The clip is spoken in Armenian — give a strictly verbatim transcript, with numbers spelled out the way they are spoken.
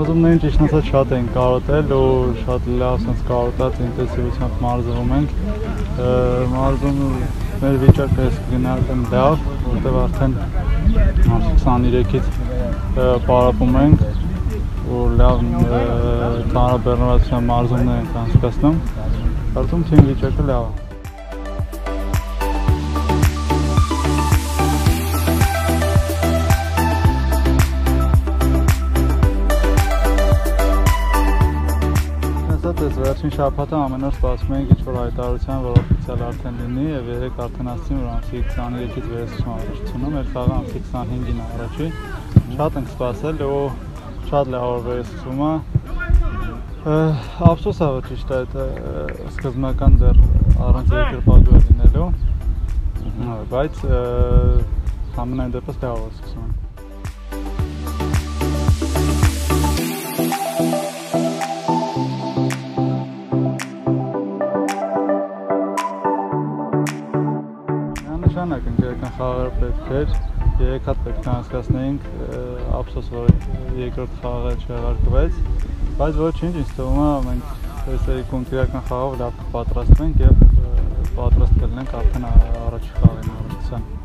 Մարզումներին ճիշտն ասած շատ ենք կարոտել ու շատ լավ sense կարոտած ինտենսիվությամբ մարզվում ենք։ Մարզումը մեր վիճակը էս կգնահատեմ լավ, որտեղ արդեն քսաներեքից պարապում ենք ու լավ ծանրաբեռնվածության մարզումներ ենք անցկացնում։ Կարծում թիմի վիճակը լավ է։ Այս վերջին շաբաթը ամեն օր սպասում ենք ինչ-որ հայտարարության, որ օֆիցիալ արդեն լինի եւ երեք արդեն ասացին, որ ամսի քսաներեքից վերցնում առաջացումը, մեր խաղը ամսի քսանհինգին է առաջի։ Շատ ենք սպասել ու շատ լավ որ վերցնում է։ Ափսոս է, որ ճիշտ է, այդ սկզբնական դեռ առանց երկրպագու լինելու, բայց ամենայն դեպս լավ որ սկսում ենք։ Նշանակ ընկերական խաղերը պետք էր, երեք հատ պետք է անցկացնեինք, ափսոս որ երկրորդ խաղը չեղարկվեց, բայց ոչինչ, ինձ թվում է մենք այս կոնկրետական խաղով լավ կպատրաստվենք եւ պատրաստ կլինենք արդեն առաջի խաղին առողջության։